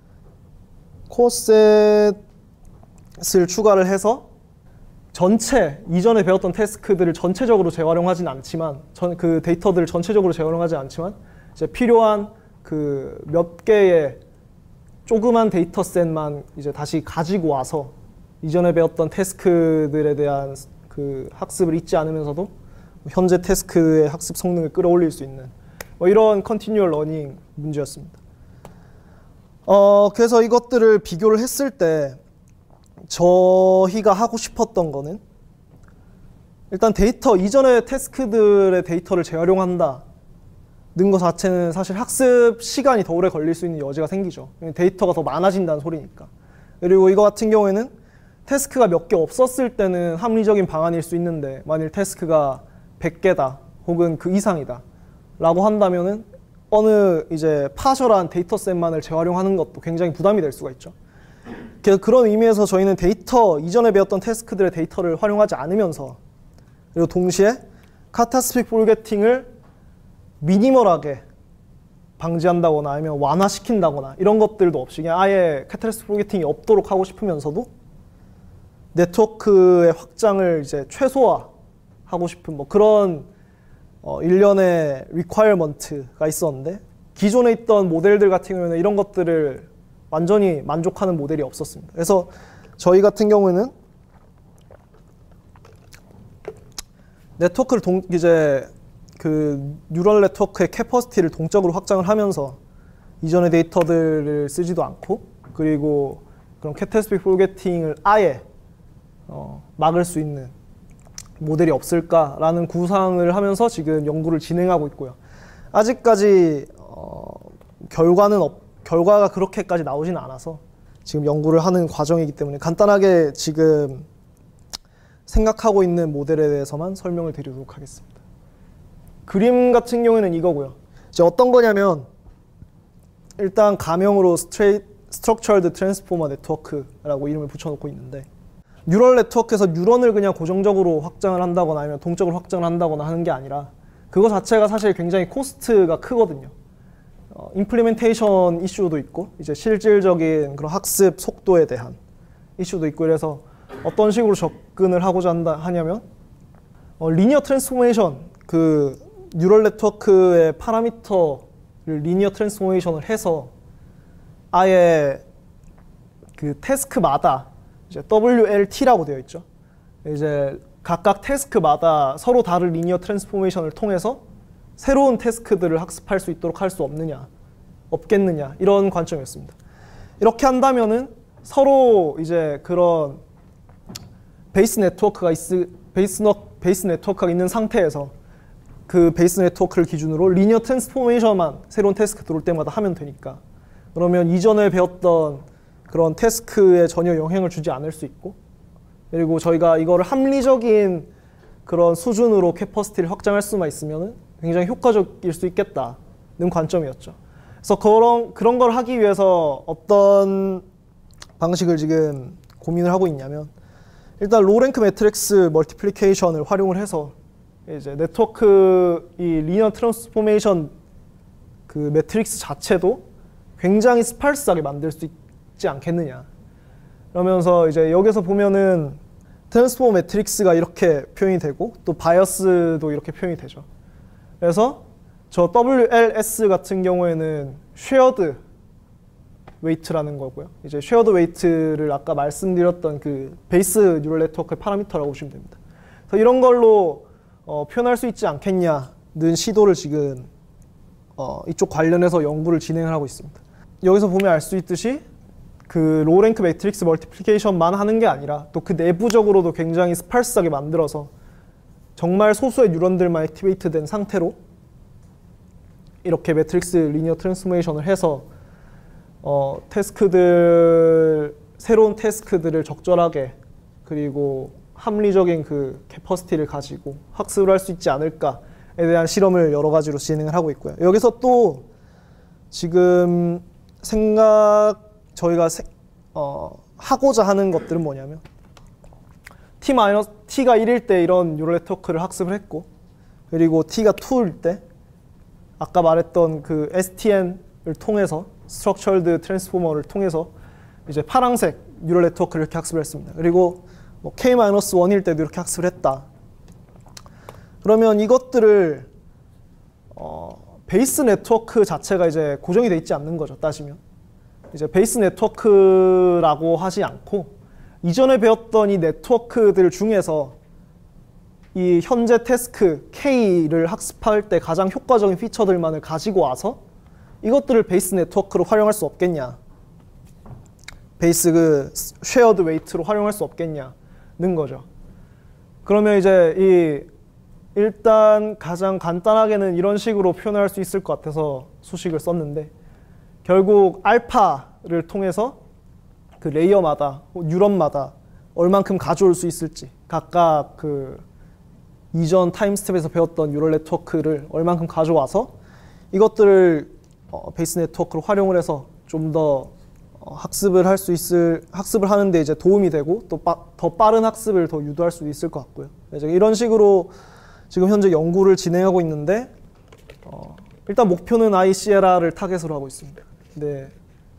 S1: 코어셋을 추가를 해서 전체 이전에 배웠던 태스크들을 전체적으로 재활용하진 않지만 전 그 데이터들을 전체적으로 재활용하지 않지만 이제 필요한 그 몇 개의 조그만 데이터셋만 이제 다시 가지고 와서 이전에 배웠던 태스크들에 대한 그 학습을 잊지 않으면서도 현재 태스크의 학습 성능을 끌어올릴 수 있는 뭐 이런 컨티뉴얼 러닝 문제였습니다. 어 그래서 이것들을 비교를 했을 때 저희가 하고 싶었던 거는 일단 데이터, 이전의 태스크들의 데이터를 재활용한다는 것 자체는 사실 학습 시간이 더 오래 걸릴 수 있는 여지가 생기죠. 데이터가 더 많아진다는 소리니까. 그리고 이거 같은 경우에는 태스크가 몇 개 없었을 때는 합리적인 방안일 수 있는데, 만일 태스크가 백 개다 혹은 그 이상이다 라고 한다면은 어느 이제 파셜한 데이터셋만을 재활용하는 것도 굉장히 부담이 될 수가 있죠. 그런 의미에서 저희는 데이터, 이전에 배웠던 태스크들의 데이터를 활용하지 않으면서, 그리고 동시에 카타스픽 포르게팅을 미니멀하게 방지한다거나 아니면 완화시킨다거나 이런 것들도 없이 그냥 아예 카타스픽 포르게팅이 없도록 하고 싶으면서도 네트워크의 확장을 이제 최소화하고 싶은 뭐 그런 어 일련의 리ኳ어먼트가 있었는데, 기존에 있던 모델들 같은 경우에는 이런 것들을 완전히 만족하는 모델이 없었습니다. 그래서 저희 같은 경우에는 네트워크를 동, 이제 그 뉴럴 네트워크의 캐퍼시티를 동적으로 확장을 하면서 이전의 데이터들을 쓰지도 않고, 그리고 그런 카타스픽 포르게팅을 아예 어, 막을 수 있는 모델이 없을까라는 구상을 하면서 지금 연구를 진행하고 있고요. 아직까지 어, 결과는 없, 결과가 그렇게까지 나오지는 않아서 지금 연구를 하는 과정이기 때문에 간단하게 지금 생각하고 있는 모델에 대해서만 설명을 드리도록 하겠습니다. 그림 같은 경우에는 이거고요. 이제 어떤 거냐면 일단 가명으로 스트레이, Structured Transformer Network라고 이름을 붙여놓고 있는데 뉴럴 네트워크에서 뉴런을 그냥 고정적으로 확장을 한다거나 아니면 동적으로 확장을 한다거나 하는 게 아니라 그거 자체가 사실 굉장히 코스트가 크거든요. 어, 임플리멘테이션 이슈도 있고 이제 실질적인 그런 학습 속도에 대한 이슈도 있고 이래서 어떤 식으로 접근을 하고자 한다, 하냐면 어, 리니어 트랜스포메이션 그 뉴럴 네트워크의 파라미터를 리니어 트랜스포메이션을 해서 아예 그 태스크마다 이제 더블유 엘 티라고 되어 있죠. 이제 각각 태스크마다 서로 다른 리니어 트랜스포메이션을 통해서 새로운 태스크들을 학습할 수 있도록 할 수 없느냐, 없겠느냐 이런 관점이었습니다. 이렇게 한다면은 서로 이제 그런 베이스 네트워크가 있, 베이스, 베이스 네트워크가 있는 상태에서 그 베이스 네트워크를 기준으로 리니어 트랜스포메이션만 새로운 태스크 들어올 때마다 하면 되니까 그러면 이전에 배웠던 그런 태스크에 전혀 영향을 주지 않을 수 있고 그리고 저희가 이거를 합리적인 그런 수준으로 캐퍼시티를 확장할 수만 있으면 굉장히 효과적일 수 있겠다는 관점이었죠. 그래서 그런, 그런 걸 하기 위해서 어떤 방식을 지금 고민을 하고 있냐면 일단 로랭크 매트릭스 멀티플리케이션을 활용을 해서 이제 네트워크 이 리니어 트랜스포메이션 그 매트릭스 자체도 굉장히 스팔스하게 만들 수 있지 않겠느냐. 그러면서 이제 여기서 보면은 트랜스포머 매트릭스가 이렇게 표현이 되고 또 바이어스도 이렇게 표현이 되죠. 그래서 저 더블유 엘 에스 같은 경우에는 쉐어드 웨이트라는 거고요. 이제 쉐어드 웨이트를 아까 말씀드렸던 그 베이스 뉴럴 네트워크의 파라미터라고 보시면 됩니다. 그래서 이런 걸로 어, 표현할 수 있지 않겠냐는 시도를 지금 어, 이쪽 관련해서 연구를 진행을 하고 있습니다. 여기서 보면 알 수 있듯이 그 로랭크 매트릭스 멀티플리케이션만 하는 게 아니라 또 그 내부적으로도 굉장히 스팔스하게 만들어서 정말 소수의 뉴런들만 액티베이트 된 상태로 이렇게 매트릭스 리니어 트랜스포메이션을 해서 어, 태스크들 새로운 태스크들을 적절하게 그리고 합리적인 그 캐퍼시티를 가지고 학습을 할 수 있지 않을까에 대한 실험을 여러 가지로 진행을 하고 있고요. 여기서 또 지금 생각 저희가 세, 어, 하고자 하는 것들은 뭐냐면 T 마이너스 T가 일일 때 이런 뉴럴 네트워크를 학습을 했고 그리고 T가 이일 때 아까 말했던 그 에스 티 엔을 통해서 Structured Transformer를 통해서 이제 파란색 뉴럴 네트워크를 이렇게 학습을 했습니다. 그리고 뭐 K 마이너스 일일 때도 이렇게 학습을 했다. 그러면 이것들을 어, 베이스 네트워크 자체가 이제 고정이 돼 있지 않는 거죠. 따지면 이제 베이스 네트워크라고 하지 않고 이전에 배웠던 이 네트워크들 중에서 이 현재 태스크 K를 학습할 때 가장 효과적인 피처들만을 가지고 와서 이것들을 베이스 네트워크로 활용할 수 없겠냐, 베이스 그 쉐어드 웨이트로 활용할 수 없겠냐는 거죠. 그러면 이제 이 일단 가장 간단하게는 이런 식으로 표현할 수 있을 것 같아서 수식을 썼는데 결국 알파를 통해서 그 레이어마다 뉴런마다 얼만큼 가져올 수 있을지 각각 그 이전 타임 스텝에서 배웠던 뉴럴 네트워크를 얼만큼 가져와서 이것들을 어, 베이스 네트워크로 활용을 해서 좀 더 어, 학습을 할 수 있을 학습을 하는데 이제 도움이 되고 또 더 빠른 학습을 더 유도할 수 있을 것 같고요. 이제 이런 식으로 지금 현재 연구를 진행하고 있는데 어, 일단 목표는 아이시에라를 타겟으로 하고 있습니다. 네,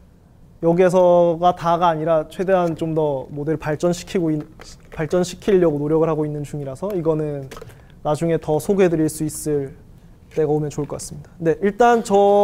S1: 여기에서가 다가 아니라 최대한 좀 더 모델을 발전시키고 있, 발전시키려고 노력을 하고 있는 중이라서 이거는 나중에 더 소개해드릴 수 있을 때가 오면 좋을 것 같습니다. 네, 일단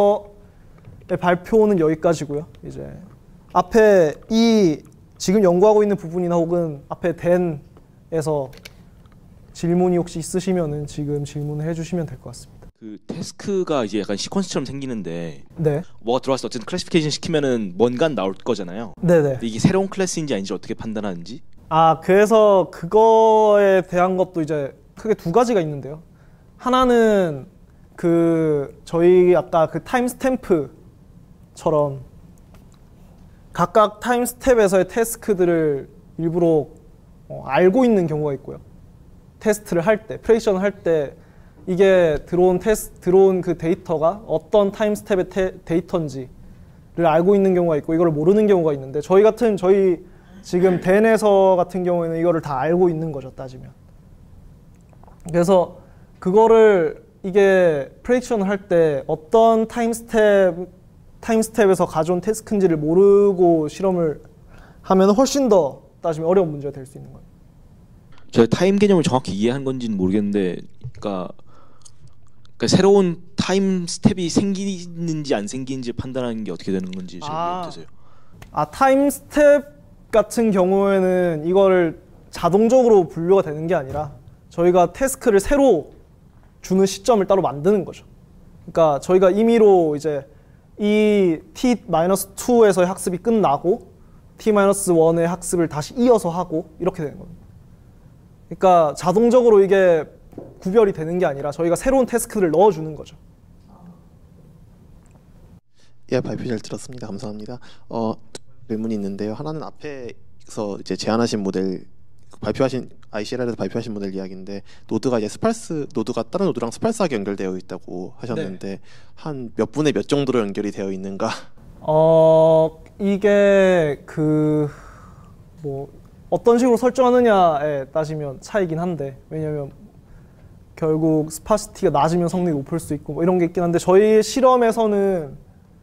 S1: 저의 발표는 여기까지고요. 이제 앞에 이 지금 연구하고 있는 부분이나 혹은 앞에 댄에서 질문이 혹시 있으시면은 지금 질문을 해주시면 될 것 같습니다.
S2: 그 태스크가 이제 약간 시퀀스처럼 생기는데
S1: 네.
S2: 뭐가 들어와서 어쨌든 클래시피케이션 시키면은 뭔가 나올 거잖아요.
S1: 네네.
S2: 근데 이게 새로운 클래스인지 아닌지 어떻게 판단하는지?
S1: 아, 그래서 그거에 대한 것도 이제 크게 두 가지가 있는데요. 하나는 그 저희 아까 그 타임 스탬프처럼 각각 타임 스텝에서의 태스크들을 일부러 어, 알고 있는 경우가 있고요. 테스트를 할 때, 프레디션을 할 때 이게 들어온 테스 들어온 그 데이터가 어떤 타임 스텝의 테, 데이터인지를 알고 있는 경우가 있고 이걸 모르는 경우가 있는데 저희 같은 저희 지금 댄에서 같은 경우에는 이거를 다 알고 있는 거죠, 따지면. 그래서 그거를 이게 프레디션을 할 때 어떤 타임 스텝 타임 스텝에서 가져온 태스크인지를 모르고 실험을 하면 훨씬 더 따지면 어려운 문제가 될 수 있는 거예요.
S2: 제가 타임 개념을 정확히 이해한 건지는 모르겠는데, 그러니까, 그러니까 새로운 타임 스텝이 생기는지 안 생기는지 판단하는 게 어떻게 되는 건지 잘
S1: 아.
S2: 모르겠어요.
S1: 아, 타임 스텝 같은 경우에는 이거를 자동적으로 분류가 되는 게 아니라 저희가 태스크를 새로 주는 시점을 따로 만드는 거죠. 그러니까 저희가 임의로 이제 이 티 투에서의 학습이 끝나고 티 원의 학습을 다시 이어서 하고 이렇게 되는 겁니다. 그러니까 자동적으로 이게 구별이 되는 게 아니라 저희가 새로운 태스크를 넣어주는 거죠.
S3: 예, 발표 잘 들었습니다. 감사합니다. 어, 질문이 있는데요. 하나는 앞에서 이제 제안하신 모델 발표하신 아이씨엘알에서 발표하신 모델 이야기인데 노드가 이제 스팔스 노드가 다른 노드랑 스팔스하게 연결되어 있다고 하셨는데
S1: 네.
S3: 한 몇 분의 몇 정도로 연결이 되어 있는가?
S1: 어 이게 그 뭐 어떤 식으로 설정하느냐에 따지면 차이긴 한데 왜냐면 결국 스파시티가 낮으면 성능이 높을 수 있고 뭐 이런 게 있긴 한데 저희 실험에서는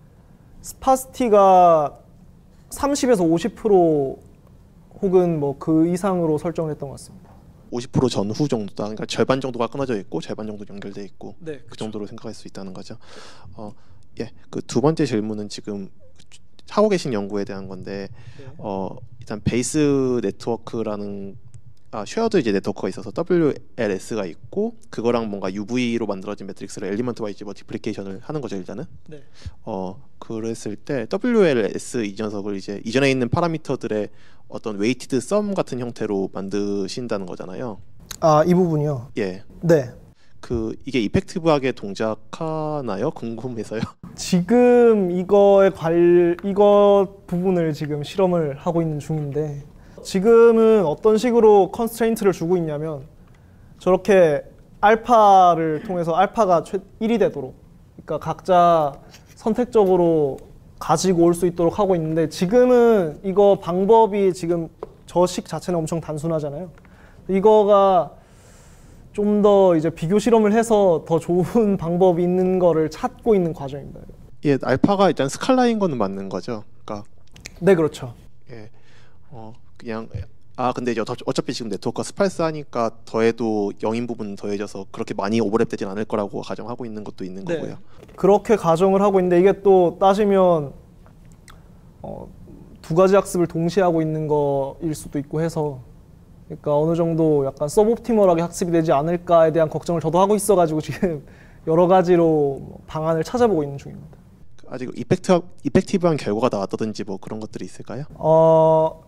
S1: 스파시티가 삼십에서 오십 퍼센트 혹은 뭐 그 이상으로 설정을 했던 것 같습니다.
S3: 오십 퍼센트 전후 정도다. 그러니까 절반 정도가 끊어져 있고 절반 정도 연결돼 있고
S1: 네,
S3: 그
S1: 그렇죠.
S3: 정도로 생각할 수 있다는 거죠. 어, 예, 그 두 번째 질문은 지금 하고 계신 연구에 대한 건데
S1: 네.
S3: 어, 일단 베이스 네트워크라는 아, 쉐어드 이제 네트워크가 있어서 더블유엘에스가 있고 그거랑 뭔가 유브이로 만들어진 매트릭스를 엘리먼트 와이즈 머티플리케이션을 하는 거죠 일단은.
S1: 네.
S3: 어 그랬을 때 더블유엘에스 이 녀석을 이제 이전에 있는 파라미터들의 어떤 웨이티드 썸 같은 형태로 만드신다는 거잖아요.
S1: 아, 이 부분이요?
S3: 예.
S1: 네.
S3: 그 이게 이펙티브하게 동작하나요? 궁금해서요.
S1: 지금 이거에 관 이거 부분을 지금 실험을 하고 있는 중인데 지금은 어떤 식으로 컨스트레인트를 주고 있냐면 저렇게 알파를 통해서 알파가 일이 되도록 그러니까 각자 선택적으로 가지고 올 수 있도록 하고 있는데 지금은 이거 방법이 지금 저 식 자체는 엄청 단순하잖아요. 이거가 좀 더 이제 비교 실험을 해서 더 좋은 방법이 있는 거를 찾고 있는 과정입니다.
S3: 예, 알파가 일단 스칼라인 거는 맞는 거죠. 그러니까
S1: 네, 그렇죠.
S3: 예. 어 그냥 아 근데 이제 어차피 지금 네트워크가 스팔스 하니까 더해도 영인 부분 더해져서 그렇게 많이 오버랩되진 않을 거라고 가정하고 있는 것도 있는
S1: 네.
S3: 거고요.
S1: 그렇게 가정을 하고 있는데 이게 또 따지면 어, 두 가지 학습을 동시에 하고 있는 거일 수도 있고 해서 그러니까 어느 정도 약간 서브옵티멀하게 학습이 되지 않을까에 대한 걱정을 저도 하고 있어가지고 지금 여러 가지로 방안을 찾아보고 있는 중입니다.
S3: 아직 이펙트 이펙티브한 결과가 나왔다든지 뭐 그런 것들이 있을까요?
S1: 어,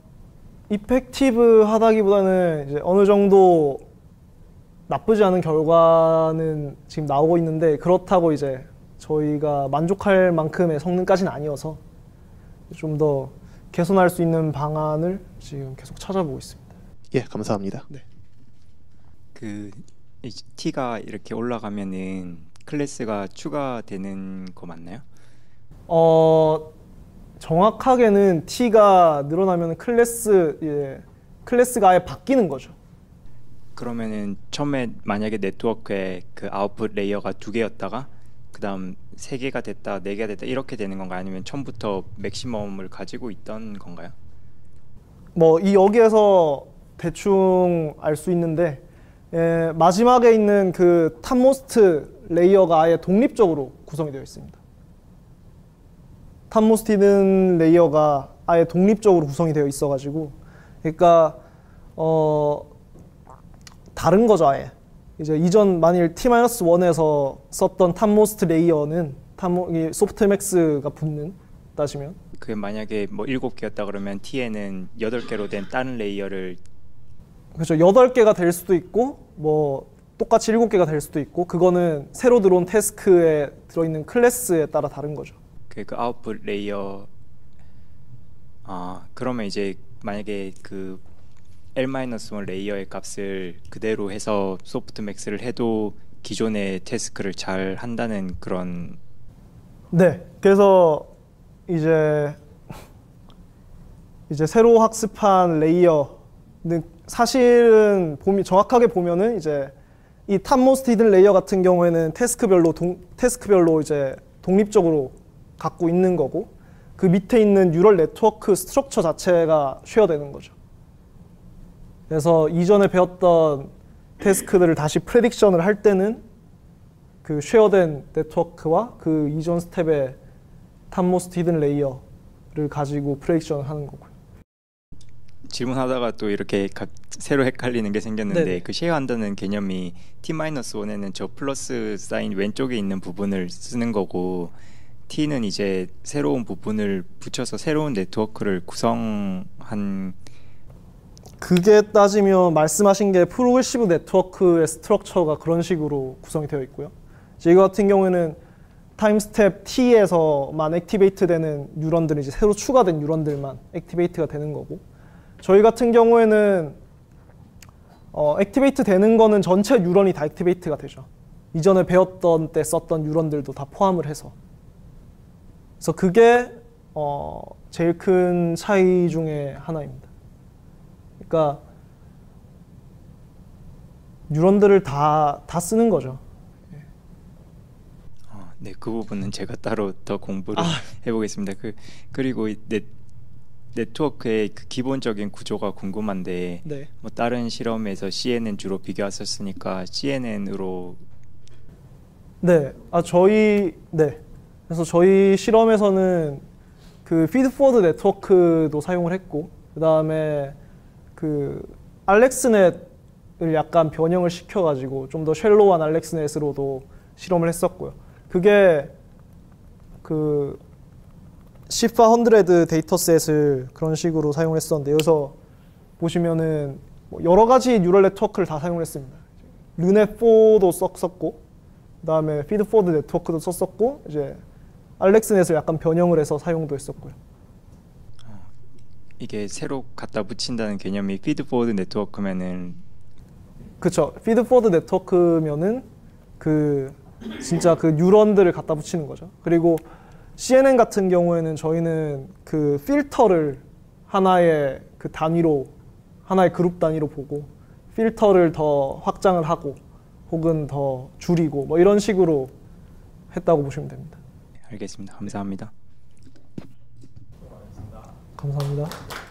S1: 이펙티브하다기보다는 이제 어느 정도 나쁘지 않은 결과는 지금 나오고 있는데 그렇다고 이제 저희가 만족할 만큼의 성능까지는 아니어서 좀 더 개선할 수 있는 방안을 지금 계속 찾아보고 있습니다.
S3: 예, 감사합니다.
S1: 네.
S4: 그 t가 이렇게 올라가면은 클래스가 추가되는 거 맞나요?
S1: 어, 정확하게는 t가 늘어나면 클래스 예, 클래스가 아예 바뀌는 거죠.
S4: 그러면은 처음에 만약에 네트워크에 그 아웃풋 레이어가 두 개였다가 그다음 세 개가 됐다, 네 개가 됐다 이렇게 되는 건가요? 아니면 처음부터 맥시멈을 가지고 있던 건가요?
S1: 뭐 이 여기에서 대충 알 수 있는데 예, 마지막에 있는 그 탑모스트 레이어가 아예 독립적으로 구성이 되어 있습니다. 탑모스트 히든 레이어가 아예 독립적으로 구성이 되어 있어가지고 그러니까 어 다른 거죠 아예. 이제 이전 만일 티 원에서 썼던 탑모스트 레이어는 탑모, 소프트맥스가 붙는 따지면
S4: 그게 만약에 뭐 일곱 개였다 그러면 t에는 여덟 개로 된 다른 레이어를
S1: 그렇죠. 여덟 개가 될 수도 있고 뭐 똑같이 일곱 개가 될 수도 있고 그거는 새로 들어온 태스크에 들어있는 클래스에 따라 다른 거죠.
S4: 그, 그 아웃풋 레이어 아 그러면 이제 만약에 그 엘 마이너스 원 레이어의 값을 그대로 해서 소프트맥스를 해도 기존의 태스크를 잘 한다는 그런.
S1: 네, 그래서 이제 이제 새로 학습한 레이어는 사실은 보미, 정확하게 보면은 이제 이 탑모스트 히든 레이어 같은 경우에는 태스크별로 동, 태스크별로 이제 독립적으로 갖고 있는 거고, 그 밑에 있는 뉴럴 네트워크 스트럭처 자체가 쉐어되는 거죠. 그래서 이전에 배웠던 태스크들을 다시 프레딕션을 할 때는 그 쉐어된 네트워크와 그 이전 스텝의 탑모스트 히든 레이어를 가지고 프레딕션을 하는 거고요.
S4: 질문하다가 또 이렇게 각 새로 헷갈리는 게 생겼는데,
S1: 네네.
S4: 그 쉐어한다는 개념이 티 마이너스 원에는 저 플러스 사인 왼쪽에 있는 부분을 쓰는 거고, T는 이제 새로운 부분을 붙여서 새로운 네트워크를 구성한.
S1: 그게 따지면 말씀하신 게 프로그레시브 네트워크의 스트럭처가 그런 식으로 구성이 되어 있고요. 이거 같은 경우에는 타임 스텝 T에서만 액티베이트 되는 뉴런들이 이제 새로 추가된 뉴런들만 액티베이트가 되는 거고, 저희 같은 경우에는 어, 액티베이트 되는 거는 전체 뉴런이 다 액티베이트가 되죠. 이전에 배웠던 때 썼던 뉴런들도 다 포함을 해서. 그래서 그게 어, 제일 큰 차이 중에 하나입니다. 그러니까 뉴런들을 다, 다 쓰는 거죠.
S4: 어, 네, 그 부분은 제가 따로 더 공부를
S1: 아.
S4: 해보겠습니다. 그 그리고 이 네, 네트워크의 그 기본적인 구조가 궁금한데,
S1: 네.
S4: 뭐 다른 실험에서 씨엔엔 주로 비교했었으니까 씨엔엔으로.
S1: 네, 아 저희 네. 그래서 저희 실험에서는 그 피드포워드 네트워크도 사용을 했고, 그 다음에 그 알렉스넷을 약간 변형을 시켜가지고 좀 더 쉘로우한 알렉스넷으로도 실험을 했었고요. 그게 그 시파 백 데이터셋을 그런 식으로 사용했었는데, 여기서 보시면은 뭐 여러 가지 뉴럴 네트워크를 다 사용했습니다. 르넷 사도 썼었고, 그다음에 피드포워드 네트워크도 썼었고, 이제 알렉스넷을 약간 변형을 해서 사용도 했었고요.
S4: 이게 새로 갖다 붙인다는 개념이 피드포워드 네트워크면은.
S1: 그쵸. 피드포워드 네트워크면은 그 진짜 그 뉴런들을 갖다 붙이는 거죠. 그리고 씨엔엔 같은 경우에는 저희는 그 필터를 하나의 그 단위로, 하나의 그룹 단위로 보고 필터를 더 확장을 하고 혹은 더 줄이고 뭐 이런 식으로 했다고 보시면 됩니다.
S4: 알겠습니다. 감사합니다.
S1: 감사합니다.